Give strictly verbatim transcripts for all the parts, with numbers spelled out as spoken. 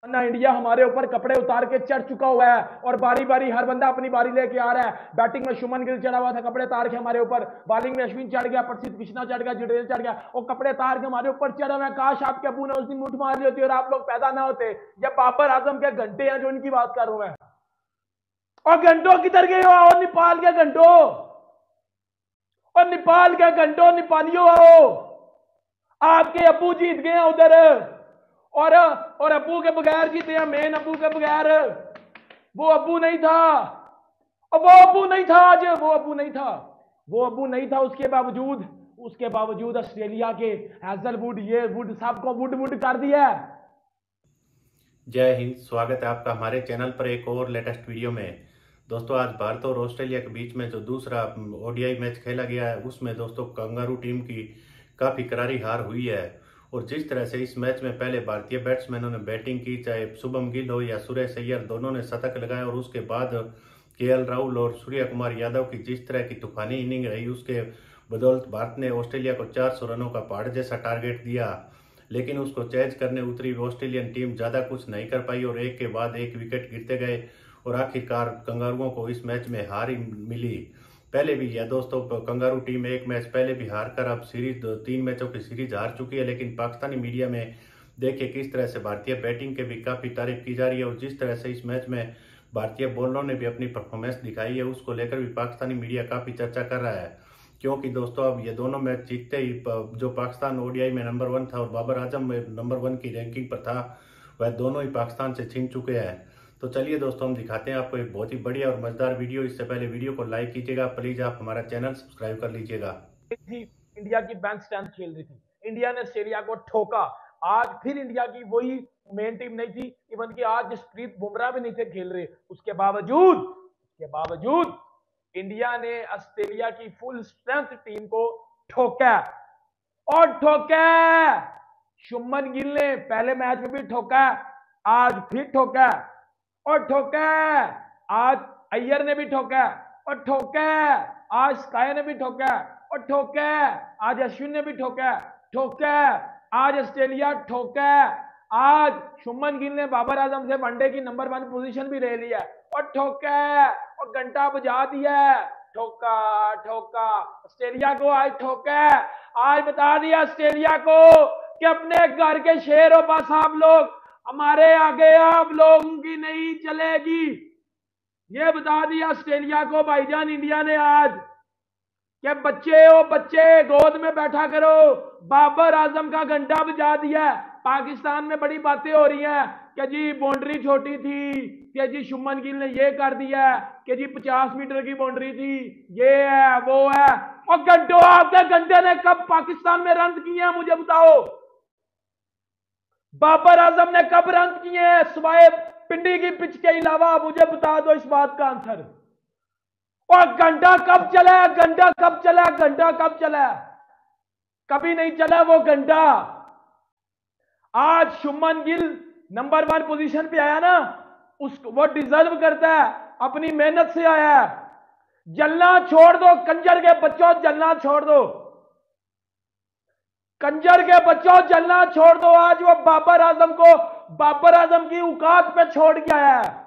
ना इंडिया हमारे ऊपर कपड़े उतार के चढ़ चुका हुआ है और बारी बारी हर बंदा अपनी बारी लेके आ रहा है। बैटिंग में शुभमन गिल चढ़ा हुआ था, कपड़े उतार के हमारे ऊपर। बॉलिंग में अश्विन चढ़ गया, प्रसिद्ध कृष्णा चढ़ गया, जडेजा चढ़ गया और कपड़े उतार के हमारे ऊपर चढ़ा हुआ है। काश आपके अबू ने उस दिन मुठ मार ली होती और आप लोग पैदा ना होते। जब बाबर आजम के घंटे हैं जो इनकी बात कर रहा हूं मैं। और घंटों किधर गए हो? और नेपाल के घंटों, और नेपाल के घंटों नेपालियों आओ। आपके अबू जीत गए उधर और और अबू के बगैर जीते हैं। मेन अबू के बगैर वो अबू नहीं था, और वो अबू नहीं था आज, वो अबू नहीं था, वो अबू नहीं था। उसके बावजूद उसके बावजूद ऑस्ट्रेलिया के हैजलवुड, ये वुड, सबको वुड वुड कर दिया। जय हिंद। स्वागत है आपका हमारे चैनल पर एक और लेटेस्ट वीडियो में। दोस्तों, आज भारत और ऑस्ट्रेलिया के बीच में जो दूसरा ओडीआई मैच खेला गया है, उसमें दोस्तों कंगारू टीम की काफी करारी हार हुई है। और जिस तरह से इस मैच में पहले भारतीय बैट्समैनों ने बैटिंग की, चाहे शुभम गिल हो या सुरेश अय्यर, दोनों ने शतक लगाए और उसके बाद केएल राहुल और सूर्य कुमार यादव की जिस तरह की तूफानी इनिंग रही, उसके बदौलत भारत ने ऑस्ट्रेलिया को चार सौ रनों का पहाड़ जैसा टारगेट दिया। लेकिन उसको चेज करने उतरी ऑस्ट्रेलियन टीम ज्यादा कुछ नहीं कर पाई और एक के बाद एक विकेट गिरते गए और आखिरकार कंगारुओं को इस मैच में हार ही मिली। पहले भी यह दोस्तों कंगारू टीम एक मैच पहले भी हार कर अब सीरीज तीन मैचों की सीरीज हार चुकी है। लेकिन पाकिस्तानी मीडिया में देखिए किस तरह से भारतीय बैटिंग के भी काफी तारीफ की जा रही है और जिस तरह से इस मैच में भारतीय बॉलरों ने भी अपनी परफॉर्मेंस दिखाई है, उसको लेकर भी पाकिस्तानी मीडिया काफी चर्चा कर रहा है। क्योंकि दोस्तों अब ये दोनों मैच जीतते ही जो पाकिस्तान ओडीआई में नंबर वन था और बाबर आजम में नंबर वन की रैंकिंग पर था, वह दोनों ही पाकिस्तान से छीन चुके हैं। तो चलिए दोस्तों, हम दिखाते हैं आपको एक बहुत ही बढ़िया और मजेदार वीडियो। इससे पहले वीडियो को लाइक कीजिएगा, प्लीज आप हमारा चैनल सब्सक्राइब कर लीजिएगा। इंडिया की बेंच स्ट्रेंथ खेल रही थी, इंडिया ने ऑस्ट्रेलिया को ठोका। आज फिर इंडिया की वही मेन टीम नहीं थी, इवन कि आज जसप्रीत बुमराह भी नहीं थे खेल रहे। उसके बावजूद उसके बावजूद इंडिया ने ऑस्ट्रेलिया की फुल स्ट्रेंथ टीम को ठोका और ठोका। शुभमन गिल ने पहले मैच में भी ठोका, आज फिर ठोका और ठोका। आज अय्यर ने भी ठोका और ठोका, आज स्काई ने भी ठोका और ठोका, आज अश्विन ने भी ठोका ठोका, आज ऑस्ट्रेलिया ठोका। आज शुभमन गिल ने बाबर आजम से वनडे की नंबर वन पोजीशन भी ले लिया और ठोका और घंटा बजा दिया। ठोका ठोका ऑस्ट्रेलिया को, आज ठोका। आज बता दिया ऑस्ट्रेलिया को कि अपने घर के शेर हो, बस आप लोग हमारे आगे आप लोगों की नहीं चलेगी। ये बता दिया ऑस्ट्रेलिया को भाईजान इंडिया ने आज कि बच्चे हो, बच्चे गोद में बैठा करो। बाबर आजम का घंटा बजा दिया। पाकिस्तान में बड़ी बातें हो रही हैं कि जी बाउंड्री छोटी थी, कि जी शुभमन गिल ने ये कर दिया, कि जी पचास मीटर की बाउंड्री थी, ये है वो है। और घंटों, आपके घंटे ने कब पाकिस्तान में रन किए हैं मुझे बताओ? बाबर आजम ने कब रन किए हैं स्वाए पिंडी की पिच के अलावा? मुझे बता दो इस बात का आंसर। और घंटा कब चला? घंटा कब चला? घंटा कब चला? कभी नहीं चला वो घंटा। आज Shubman Gill number one position पे आया ना, उसको वो डिजर्व करता है, अपनी मेहनत से आया है। जलना छोड़ दो कंजर के बच्चों, जलना छोड़ दो कंजर के बच्चों, जलना छोड़ दो। आज वो बाबर आजम को बाबर आजम की औकात पे छोड़ के आया है।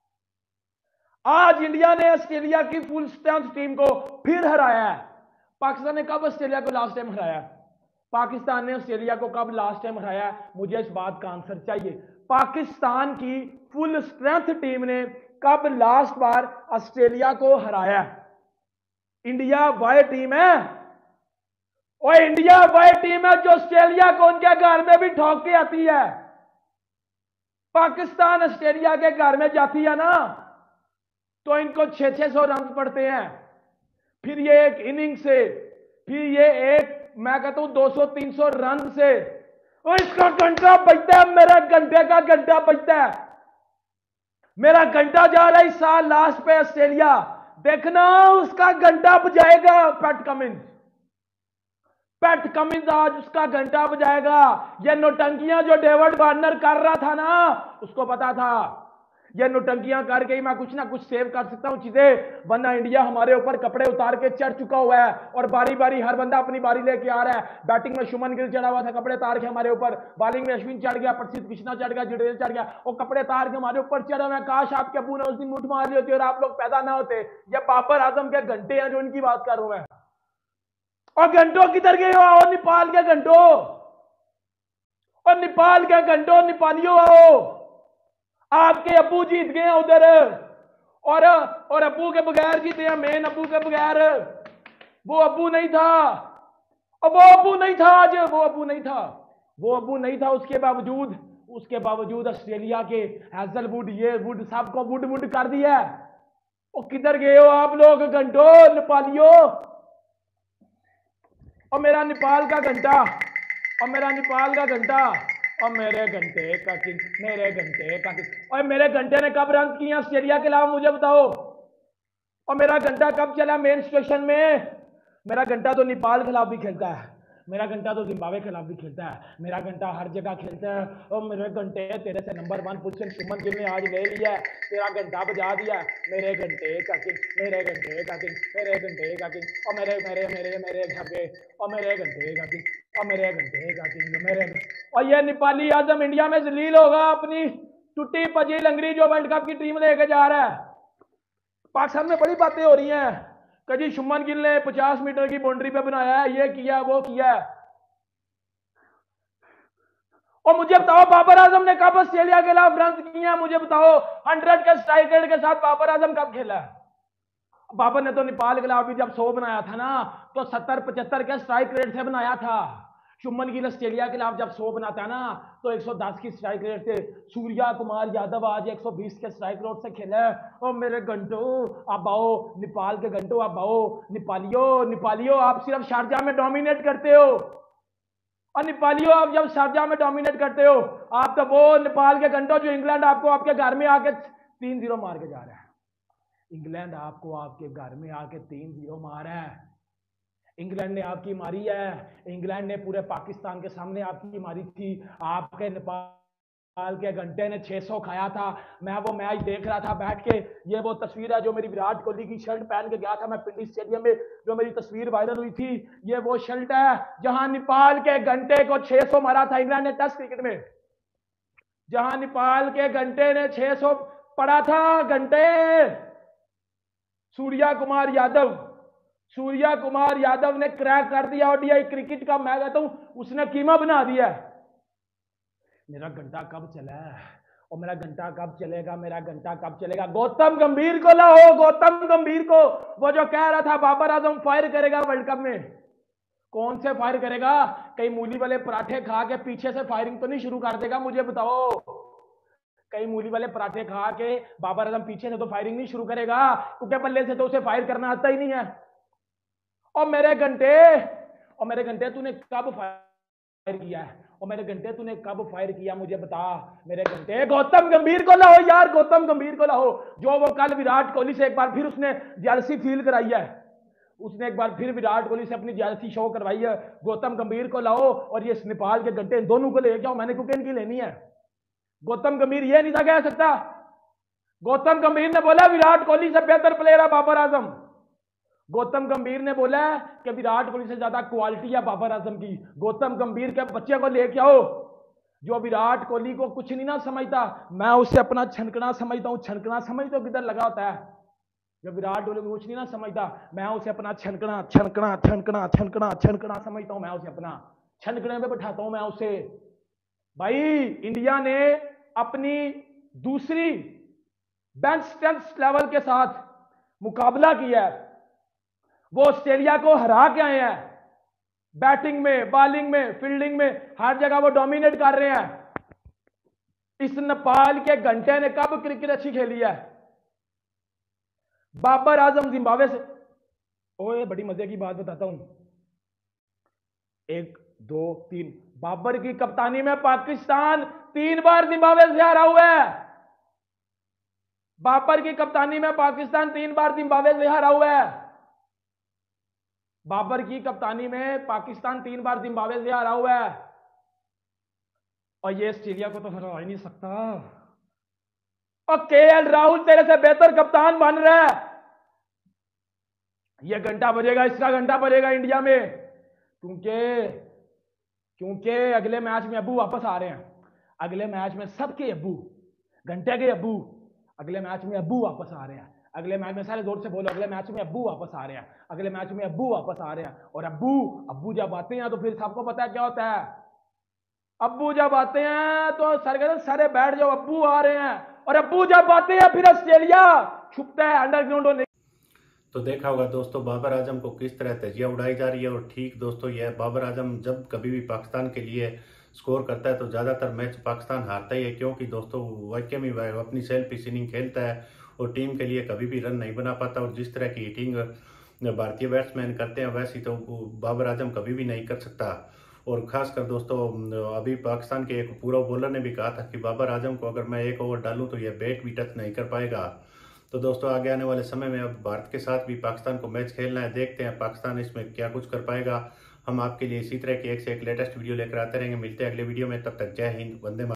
आज इंडिया ने ऑस्ट्रेलिया की फुल स्ट्रेंथ टीम को फिर हराया है। पाकिस्तान ने कब ऑस्ट्रेलिया को लास्ट टाइम हराया? पाकिस्तान ने ऑस्ट्रेलिया को कब लास्ट टाइम हराया? मुझे इस बात का आंसर चाहिए। पाकिस्तान की फुल स्ट्रेंथ टीम ने कब लास्ट बार ऑस्ट्रेलिया को हराया? इंडिया वह टीम है, और इंडिया वह टीम है जो ऑस्ट्रेलिया को उनके घर में भी ठोक के आती है। पाकिस्तान ऑस्ट्रेलिया के घर में जाती है ना, तो इनको छह छह सौ रन पड़ते हैं। फिर ये एक इनिंग से, फिर ये एक मैं कहता हूं दो सौ तीन सौ रन से, और इसका घंटा बजता है। मेरा घंटे का घंटा बजता है। मेरा घंटा जा रहा है इस साल लास्ट पे ऑस्ट्रेलिया, देखना उसका घंटा बजाएगा पैट कमिंस। पैट कमिंस आज उसका घंटा बजाएगा। ये नौटंकियां जो डेविड वार्नर कर रहा था ना, उसको पता था ये नोटंकियां करके ही मैं कुछ ना कुछ सेव कर सकता हूं चीजें, वरना इंडिया हमारे ऊपर कपड़े उतार के चढ़ चुका हुआ है और बारी बारी हर बंदा अपनी बारी लेके आ रहा है। बैटिंग में शुभमन गिल चढ़ा हुआ था कपड़े उतार के हमारे ऊपर, बॉलिंग में अश्विन चढ़ गया, प्रसिद्ध कृष्णा चढ़ गया, जडेजा चढ़ गया, और कपड़े उतार के हमारे ऊपर चढ़ा हुआ है। काश आपके अबू ने उस दिन मुठ मार ली होती और आप लोग पैदा ना होते। ये बाबर आजम के घंटे हैं जो इनकी बात कर रहा हूं मैं। और घंटों किधर गए हो? आओ नेपाल के घंटों, और नेपाल के घंटों नेपालियों आओ, आपके अबू जीत गए उधर, और और अबू के बगैर जीते हैं, मेन अबू के बगैर। वो अबू नहीं था, और वो अबू नहीं था आज, वो अबू नहीं था, वो अबू नहीं था। उसके बावजूद उसके बावजूद ऑस्ट्रेलिया के हैजलवुड, ये वुड सबको वुड वुड कर दिया। और किधर गए हो आप लोग घंटों नेपालियों? और मेरा नेपाल का घंटा, और मेरा नेपाल का घंटा, और मेरे घंटे का किंग, मेरे घंटे का किंग। और मेरे घंटे ने कब रन किया ऑस्ट्रेलिया के अलावा मुझे बताओ? और मेरा घंटा कब चला मेन स्टेशन में? मेरा घंटा तो नेपाल के खिलाफ भी खेलता है, मेरा घंटा तो जिम्बाब्वे के खिलाफ भी खेलता है, मेरा घंटा हर जगह खेलता है। और मेरे घंटे तेरे से number one position Shubman Gill ने आज ले लिया है, तेरा घंटा बजा दिया। मेरे घंटे का किंग, मेरे घंटे का किंग, मेरे घंटे का किंग, और मेरे मेरे मेरे मेरे घंटे, और मेरे घंटे का किंग, और मेरे घंटे का किंग, मेरे। और ये नेपाली आजम इंडिया में जलील होगा अपनी टूटी पजी लंगड़ी जो वर्ल्ड कप की टीम लेके जा रहा है। पाकिस्तान में बड़ी बातें हो रही हैं, कभी शुभमन गिल ने पचास मीटर की बाउंड्री पे बनाया है, ये किया वो किया। और मुझे बताओ बाबर आजम ने कब ऑस्ट्रेलिया के खिलाफ रन किया? मुझे बताओ, हंड्रेड के स्ट्राइक रेट के साथ बाबर आजम कब खेला? बाबर ने तो नेपाल के खिलाफ भी जब सौ बनाया था ना, तो सत्तर पचहत्तर के स्ट्राइक रेट से बनाया था। शुभमन गिल ऑस्ट्रेलिया के खिलाफ जब सौ बनाता है ना, तो एक सौ दस की स्ट्राइक रेट से। सूर्या कुमार यादव आज एक सौ बीस के स्ट्राइक रेट से खेला है। और मेरे घंटों आप आओ, नेपाल के घंटों आप आओ, नेपालियों नेपालियों आप सिर्फ शारजाह में डोमिनेट करते हो। और नेपालियों आप जब शारजाह में डोमिनेट करते हो, आप तो वो नेपाल के घंटों जो इंग्लैंड आपको आपके घर में आके तीन जीरो मार के जा रहा है। इंग्लैंड आपको आपके घर में आके तीन जीरो मारा है। इंग्लैंड ने आपकी मारी है, इंग्लैंड ने पूरे पाकिस्तान के सामने आपकी मारी थी। आपके नेपाल के घंटे ने छह सौ खाया था। मैं वो मैच देख रहा था बैठ के, ये वो तस्वीर है जो मेरी विराट कोहली की शर्ट पहन के गया था मैं पिंडी स्टेडियम में, जो मेरी तस्वीर वायरल हुई थी। ये वो शर्ट है जहां नेपाल के घंटे को छह सौ मारा था इंग्लैंड ने टेस्ट क्रिकेट में, जहां नेपाल के घंटे ने छह सौ पड़ा था। घंटे सूर्या कुमार यादव, सूर्या कुमार यादव ने क्रैक कर दिया ओडीआई क्रिकेट का। मैं कहता हूं उसने कीमा बना दिया। मेरा घंटा कब चला है? और मेरा घंटा कब चलेगा? मेरा घंटा कब चलेगा? गौतम गंभीर को लाओ, गौतम गंभीर को, वो जो कह रहा था बाबर आजम फायर करेगा वर्ल्ड कप में। कौन से फायर करेगा? कहीं मूली वाले पराठे खा के पीछे से फायरिंग तो नहीं शुरू कर देगा? मुझे बताओ, कई मूली वाले पराठे खा के बाबर आजम पीछे से तो फायरिंग नहीं शुरू करेगा, क्योंकि बल्ले से तो उसे फायर करना आता ही नहीं है। और मेरे घंटे, और मेरे घंटे तूने कब फायर किया है? और मेरे घंटे तूने कब फायर किया मुझे बता। मेरे घंटे गौतम गंभीर को लाओ यार, गौतम गंभीर को लाओ, जो वो कल विराट कोहली से एक बार फिर उसने जेलसी फील कराई है। उसने एक बार फिर विराट कोहली से अपनी जेलसी शो करवाई है। गौतम गंभीर को लाओ और ये नेपाल के घंटे दोनों को लेके आओ। मैंने क्योंकि इनकी लेनी है। गौतम गंभीर ये नहीं था कह सकता। गौतम गंभीर ने बोला विराट कोहली से बेहतर प्लेयर है बाबर आजम। गौतम गंभीर ने बोला कि विराट कोहली से ज्यादा क्वालिटी है बाबर आजम की। गौतम गंभीर के बच्चे को लेके आओ जो विराट कोहली को कुछ नहीं ना समझता। मैं उससे अपना छनकना समझता हूं। छनकना समझ तो किधर लगा होता है? जब विराट कोहली को कुछ नहीं ना समझता, मैं उसे अपना छनकना छनकना छनकना छनकना छनकना समझता हूं। मैं उसे अपना छनकने में बैठाता हूं मैं उसे। भाई इंडिया ने अपनी दूसरी बेंच स्ट्रेंथ लेवल के साथ मुकाबला किया है। वो ऑस्ट्रेलिया को हरा के आए हैं। बैटिंग में, बॉलिंग में, फील्डिंग में, हर जगह वो डोमिनेट कर रहे हैं। इस नेपाल के घंटे ने कब क्रिकेट अच्छी खेली है? बाबर आजम जिम्बाब्वे से। ओए बड़ी मजे की बात बताता हूं। एक दो तीन, बाबर की कप्तानी में पाकिस्तान तीन बार जिम्बाब्वे से हारा हुआ है। बाबर की कप्तानी में पाकिस्तान तीन बार जिम्बाब्वे से हारा हुआ है। बाबर की कप्तानी में पाकिस्तान तीन बार जिम्बाब्वे से हारा हुआ है। और ये ऑस्ट्रेलिया को तो हरा ही नहीं सकता। और केएल राहुल तेरे से बेहतर कप्तान बन रहा है। यह घंटा बजेगा, इसका घंटा बजेगा इंडिया में, क्योंकि क्योंकि अगले मैच में अब्बू वापस आ रहे हैं। अगले मैच में सबके अब्बू, घंटे के अब्बू, अगले मैच में अब्बू वापस आ रहे हैं। अगले मैच में, सारे जोर से बोलो, अगले मैच में अब्बू वापस आ रहे हैं। अगले मैच में अब्बू वापस आ रहे हैं। और अब्बू अब्बू जब आते हैं तो फिर सबको पता है क्या होता है। अब्बू जब आते हैं तो सर कहते सारे बैठ जाओ, अब्बू आ रहे हैं। और अब्बू जब आते हैं फिर ऑस्ट्रेलिया छुपता है अंडरग्राउंड होने। तो देखा होगा दोस्तों बाबर आजम को किस तरह तजिया उड़ाई जा रही है। और ठीक दोस्तों, यह बाबर आजम जब कभी भी पाकिस्तान के लिए स्कोर करता है तो ज़्यादातर मैच पाकिस्तान हारता ही है, क्योंकि दोस्तों वाकई में वह अपनी सेल्फ इनिंग खेलता है और टीम के लिए कभी भी रन नहीं बना पाता। और जिस तरह की हिटिंग भारतीय बैट्समैन करते हैं वैसी तो बाबर आजम कभी भी नहीं कर सकता। और खासकर दोस्तों अभी पाकिस्तान के एक पूरा बॉलर ने भी कहा था कि बाबर आजम को अगर मैं एक ओवर डालूं तो यह बैट भी टच नहीं कर पाएगा। तो दोस्तों आगे आने वाले समय में अब भारत के साथ भी पाकिस्तान को मैच खेलना है। देखते हैं पाकिस्तान इसमें क्या कुछ कर पाएगा। हम आपके लिए इसी तरह की एक से एक लेटेस्ट वीडियो लेकर आते रहेंगे। मिलते हैं अगले वीडियो में, तब तक जय हिंद, वंदे मातरम।